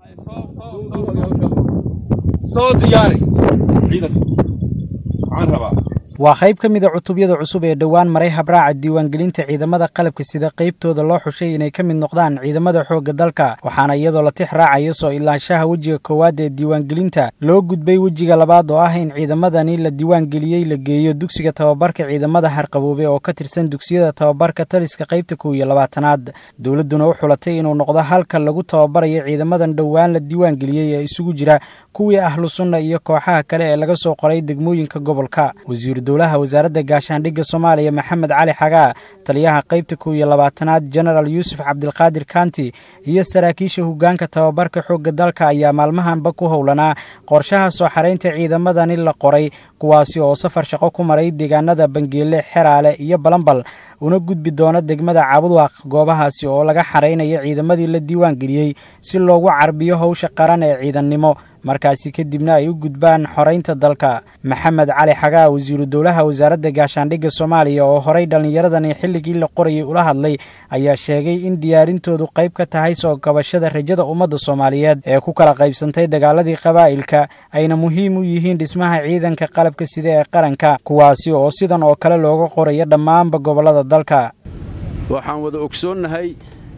waa qayb ka mid ah cutubyada cusub ee dhawaan maray habraaca diiwaangelinta ciidamada qalabka sida qaybtooda loo xushay inay ka mid noqdaan ciidamada xoogga dalka waxaana iyadoo la tix raacayo soo ilaanshaha wejiga koowaad ee diiwaangelinta loo gudbay wejiga labaad oo ah in ciidamadani la diiwaangeliyey la geeyo dugsiga tababarka ciidamada harqaboobe oo ka tirsan dugsiyada tababarka taliska qaybta 12aad dowladuna u xulatay inuu noqdo halka lagu tababarayo ciidamadan dhawaan la diiwaangeliyey ee isugu jira kuwii ahlu sunna iyo kooxaha kale ee laga soo qoray degmooyinka gobolka wasiir dowlaha wasaaradda gaashaandhigga Soomaaliya Maxamed Cali Xagaa taliyaha qaybta 12aad General Yusuf Cabdilqaadir Kanti iyo saraakiisha hoggaanka tababarka xoogga dalka ayaa maalmahanba ku howlanaa qorshaha soo xareynta ciidamadani la qoray kuwaasi oo safar shaqo ku maray deegaanada Bangeele Xeraale iyo Balambal una gudbi doona degmada Caabudwaaq goobahaasi oo laga xareynayo ciidamadii la diiwaangeliyey si loogu carbiyo hawsha qaran ee ciidannimo markaasi kadibna ay u gudbaan xoreynta dalka Maxamed Cali Xagaa wasiir dowlaha wasaaradda gaashaandhigga Soomaaliya oo horay dhalinyaradani xilligii la qorayay ula hadlay ayaa sheegay in diyaarintoodu qayb ka tahay soo kabashada rajada ummadda Soomaaliyeed ee ku kala qaybsantay dagaaladii qabaa'ilka ayna muhiim u yihiin dhismaha ciidanka qalabka sida ee qaranka kuwaasi oo sidan oo kale looga qorayo dhammaan gobolada dalka waxaan wada ogsoonahay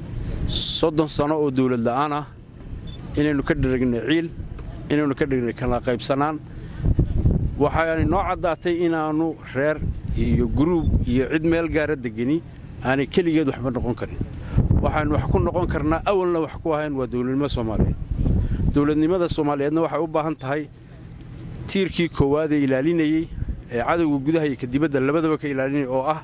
30 sano oo dawlad la'aan ah inaynu ka dharagnay ciil inaynu ka dhignay kala qaybsanaan waxaanay noo cadaatay inaanu reer iyo group iyo cid meel gaar ah degani aanay kaligeed waxba noqon karin waxaan wax ku noqon karnaa awalna wax ku ahayn waa dawladnimada Soomaaliyeed dawladnimada Soomaaliyeedna waxay u baahan tahay tiirkii koowaad ee ilaalinayay ee cadawga gudaha iyo dibadda labadaba ka ilaalinay oo ah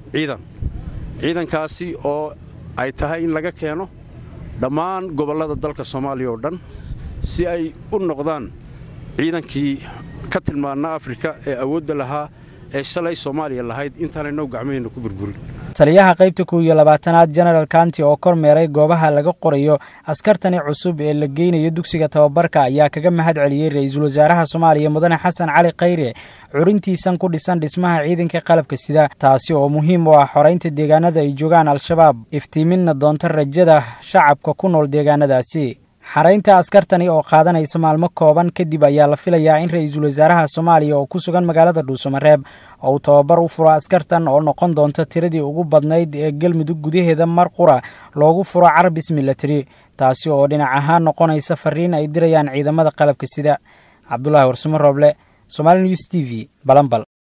ciidankaasi oo ay tahay in laga keeno dhammaan gobolada dalka Soomaaliya oo dhan si ay u noqdaan ciidankii ka tilmaana Afrika ee awoodda lahaa ee shalay Soomaaliya lahayd intaan ay gacmeena ku burburin taliyaha qaybta 12aad General Kanti oo kormeeray goobaha laga qorayo askartani cusub ee la geynayo dugsiga tababarka ayaa kaga mahad celiyay ra'iisul wasaaraha Soomaaliya Mudane Xasan Cali Khayre curintiisan ku dhisan dhismaha ciidanka qalabka sida taasi oo muhiim u ah xoreynta deegaanada ay joogaan al-shabaab iftiiminna doonta rajada shacabka ku nool deegaanadaasi xareynta askartani oo qaadanaysa maalmo kooban kadib ayaa la filayaa in ra'iisul wasaaraha Soomaaliya oo ku sugan magaalada Dhuusamareeb oo tababar u furo askartan oo noqon doonta tiradii ugu badnayd ee galmudug gudaheeda mar qura loogu furo carbis military taasi oo dhinac ahaan noqonaysa fariin ay dirayaan ciidamada qalabka sida Cabdullaahi Warsamo Roble Somali News TV Balambal